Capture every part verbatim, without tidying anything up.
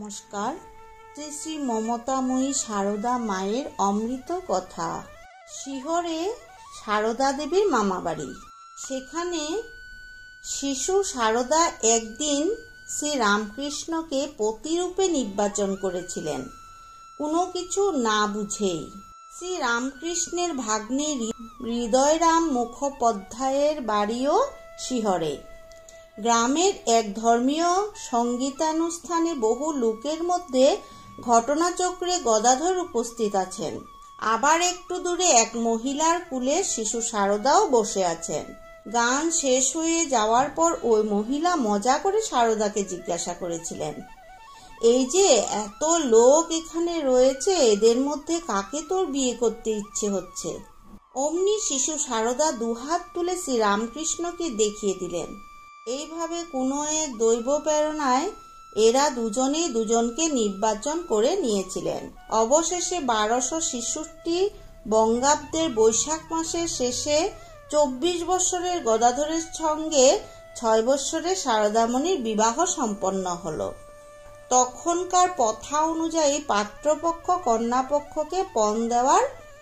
নমস্কার। শ্রী শ্রী মমতাময়ী সারদা মায়ের অমৃত কথা। শিহরে সারদা দেবীর মামাবাড়ি। সেখানে শিশু সারদা একদিন শ্রী রামকৃষ্ণকে পতিরূপে নির্বাচন করেছিলেন, কোনো কিছু না বুঝেই। শ্রী রামকৃষ্ণের ভাগ্নে হৃদয়রাম মুখোপাধ্যায়ের বাড়িও শিহরে। গ্রামের এক ধর্মীয় সঙ্গীতানুষ্ঠানে বহু লোকের মধ্যে ঘটনাচক্রে গদাধর উপস্থিত আছেন। আবার একটু দূরে এক মহিলার কুলে শিশু সারদাও বসে আছেন। গান শেষ হয়ে যাওয়ার পর ওই মহিলা মজা করে সারদাকে জিজ্ঞাসা করেছিলেন, এই যে এত লোক এখানে রয়েছে, এদের মধ্যে কাকে তোর বিয়ে করতে ইচ্ছে হচ্ছে? অমনি শিশু সারদা দুহাত তুলে শ্রী রামকৃষ্ণকে দেখিয়ে দিলেন। এইভাবে কোনো এক দৈব প্রেরণায় এরা দুজনেই দুজনকে নির্বাচন করে নিয়েছিলেন। অবশেষে বারোশো ছেষট্টি বঙ্গাব্দের বৈশাখ মাসের শেষে চব্বিশ বৎসরের গদাধরের সঙ্গে ছয় বৎসরের সারদামণির বিবাহ সম্পন্ন হল। তখনকার প্রথা অনুযায়ী পাত্রপক্ষ কন্যাপক্ষকে পণ দেওয়ার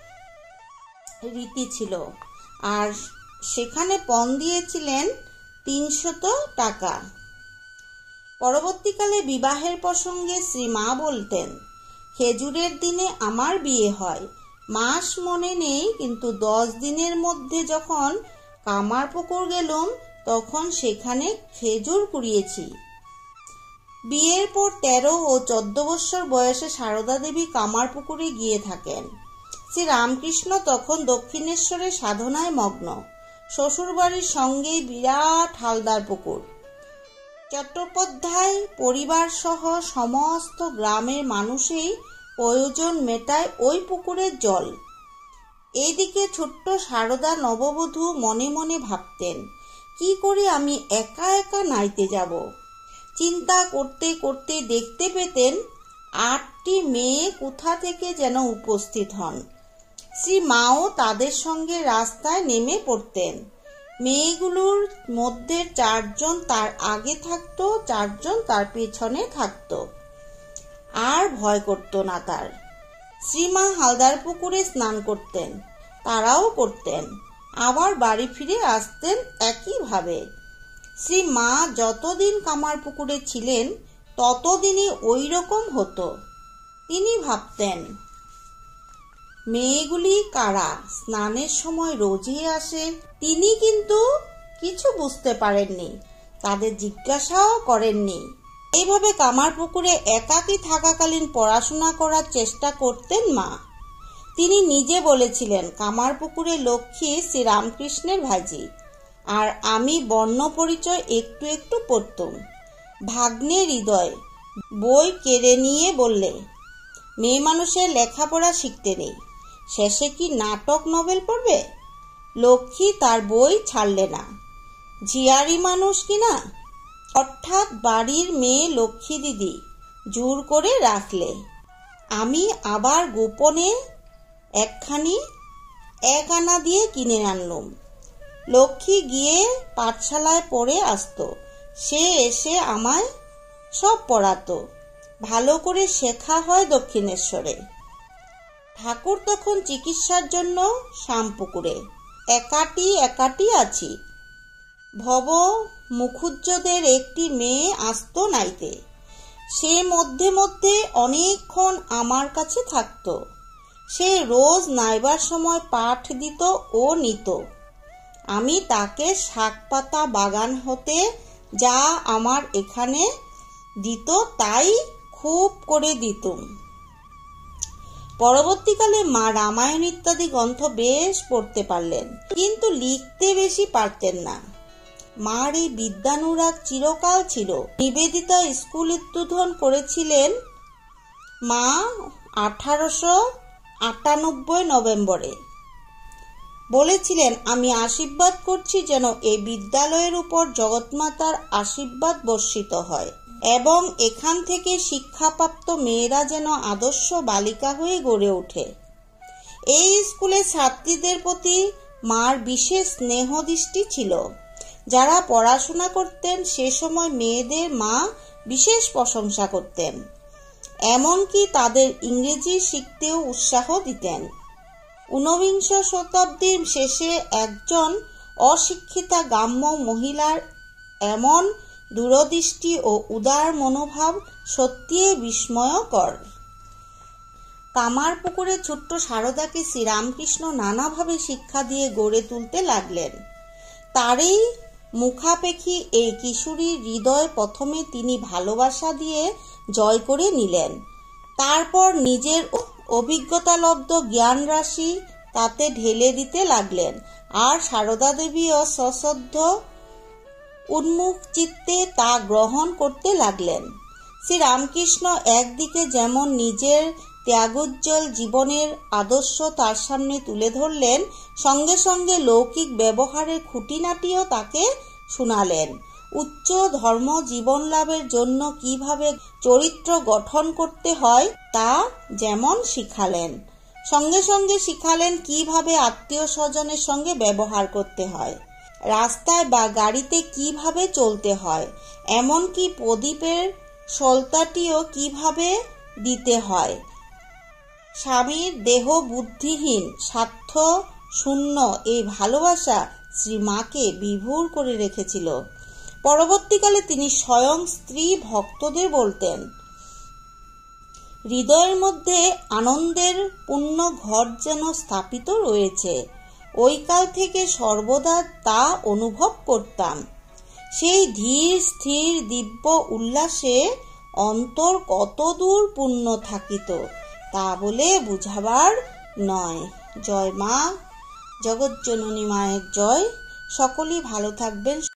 রীতি ছিল, আর সেখানে পণ দিয়েছিলেন তিনশত টাকা। পরবর্তীকালে বিবাহের প্রসঙ্গে শ্রী মা বলতেন, খেজুরের দিনে আমার বিয়ে হয়, মাস মনে নেই, কিন্তু দশ দিনের মধ্যে যখন কামারপুকুর গেলুম তখন সেখানে খেজুর কুড়িয়েছি। বিয়ের পর তেরো ও চোদ্দ বৎসর বয়সে সারদা দেবী কামারপুকুরে গিয়ে থাকেন। শ্রী রামকৃষ্ণ তখন দক্ষিণেশ্বরে সাধনায় মগ্ন। শ্বশুরবাড়ির সঙ্গেই বিরাট হালদার পুকুর। চট্টোপাধ্যায় পরিবার সহ সমস্ত গ্রামের মানুষই প্রয়োজন মেটায় ওই পুকুরের জল। এইদিকে ছোট্ট সারদা নববধূ মনে মনে ভাবতেন, কি করে আমি একা একা নাইতে যাব। চিন্তা করতে করতে দেখতে পেতেন আটটি মেয়ে কোথা থেকে যেন উপস্থিত হন। শ্রী মাও তাদের সঙ্গে রাস্তায় নেমে পড়তেন। মেয়েগুলোর মধ্যে চারজন তার আগে থাকতো, চারজন তার পেছনে থাকতো, আর ভয় করতো না তার। শ্রীমা হালদার পুকুরে স্নান করতেন, তারাও করতেন, আবার বাড়ি ফিরে আসতেন একইভাবে। শ্রী মা যতদিন কামার পুকুরে ছিলেন ততদিনই ওই রকম হতো। তিনি ভাবতেন, মেয়েগুলি কারা, স্নানের সময় রোজই আসে। তিনি কিন্তু কিছু বুঝতে পারেননি, তাদের জিজ্ঞাসাও করেননি। এইভাবে কামারপুকুরে একাকী থাকাকালীন পড়াশোনা করার চেষ্টা করতেন মা। তিনি নিজে বলেছিলেন, কামারপুকুরে লক্ষ্মী শ্রী রামকৃষ্ণের ভাজি, আর আমি বর্ণ পরিচয় একটু একটু পড়তুম। ভাগ্নে হৃদয় বই কেড়ে নিয়ে বললে, মেয়ে মানুষের লেখাপড়া শিখতে নেই, শেষে কি নাটক নভেল পড়বে? লক্ষ্মী তার বই ছাড়লে না, ঝিয়ারি মানুষ কিনা, অর্থাৎ বাড়ির মেয়ে লক্ষ্মী দিদি জোর করে রাখলে। আমি আবার গোপনে একখানি এক আনা দিয়ে কিনে আনলুম। লক্ষ্মী গিয়ে পাঠশালায় পড়ে আসতো, সে এসে আমায় সব পড়াতো। ভালো করে শেখা হয় দক্ষিণেশ্বরে। ঠাকুর তখন চিকিৎসার জন্য শ্যামপুকুরে। একাটি একাটি আছি। ভব মুখুজ্জদের একটি মেয়ে আসতো নাইতে। সে মধ্যে মধ্যে অনেকক্ষণ আমার কাছে থাকতো। সে রোজ নাইবার সময় পাঠ দিত ও নিত। আমি তাকে শাক পাতা বাগান হতে যা আমার এখানে দিত তাই খুব করে দিতুম। পরবর্তীকালে মা রামায়ণ ইত্যাদি গ্রন্থ বেশ পড়তে পারলেন, কিন্তু লিখতে বেশি পারতেন না। মার এই বিদ্যানুরাগ চিরকাল ছিল। নিবেদিতা স্কুল উদ্বোধন করেছিলেন মা আঠারোশো আটানব্বই নভেম্বরে। বলেছিলেন, আমি আশীর্বাদ করছি যেন এই বিদ্যালয়ের উপর জগৎমাতার আশীর্বাদ বর্ষিত হয় এবং এখান থেকে শিক্ষাপ্রাপ্ত মেয়েরা যেন আদর্শ বালিকা হয়ে গড়ে ওঠে। এই স্কুলের ছাত্রীদের প্রতি মার বিশেষ স্নেহ দৃষ্টি ছিল। যারা পড়াশোনা করতেন সে সময় মেয়েদের মা বিশেষ প্রশংসা করতেন। এমনকি তাদের ইংরেজি শিখতেও উৎসাহ দিতেন। ঊনবিংশ শতাব্দীর শেষে একজন অশিক্ষিতা গ্রাম্য মহিলার এমন দূরদৃষ্টি ও উদার মনোভাব সত্যিই বিস্ময়কর। কামারপুকুরে ছোট্ট সারদাকে শ্রীরামকৃষ্ণ নানাভাবে শিক্ষা দিয়ে গড়ে তুলতে লাগলেন। তারই মুখাপেক্ষী এই কিশোরীর হৃদয় প্রথমে তিনি ভালোবাসা দিয়ে জয় করে নিলেন। তারপর নিজের অভিজ্ঞতালব্ধ জ্ঞান রাশি তাতে ঢেলে দিতে লাগলেন। আর সারদা দেবীও সশ্রদ্ধ উন্মুখ চিত্তে তা গ্রহণ করতে লাগলেন। শ্রীরামকৃষ্ণ একদিকে যেমন নিজের ত্যাগোজ্জ্বল জীবনের আদর্শ তার সামনে তুলে ধরলেন, সঙ্গে সঙ্গে লৌকিক ব্যবহারের খুঁটিনাটিও তাকে শুনালেন। উচ্চ ধর্ম জীবন লাভের জন্য কিভাবে চরিত্র গঠন করতে হয় তা যেমন শিখালেন, সঙ্গে সঙ্গে শিখালেন কিভাবে আত্মীয় স্বজনের সঙ্গে ব্যবহার করতে হয়, রাস্তায় বা গাড়িতে কিভাবে চলতে হয়, এমনকি প্রদীপের সলতাটিও কিভাবে দিতে হয়। স্বামীর দেহ বুদ্ধিহীন স্বার্থ শূন্য এই ভালোবাসা শ্রীমাকে বিভোর করে রেখেছিল। পরবর্তীকালে তিনি স্বয়ং স্ত্রী ভক্তদের বলতেন, হৃদয়ের মধ্যে আনন্দের পূর্ণ ঘর যেন স্থাপিত রয়েছে। ওই কাল থেকে সর্বদা তা অনুভব করতাম। সেই ধীর স্থির দিব্য উল্লাসে অন্তর কতদূর পূর্ণ থাকিত তা বলে বুঝাবার নয়। জয় মা জগজ্জননী মায়ের জয়। সকলেই ভালো থাকবেন।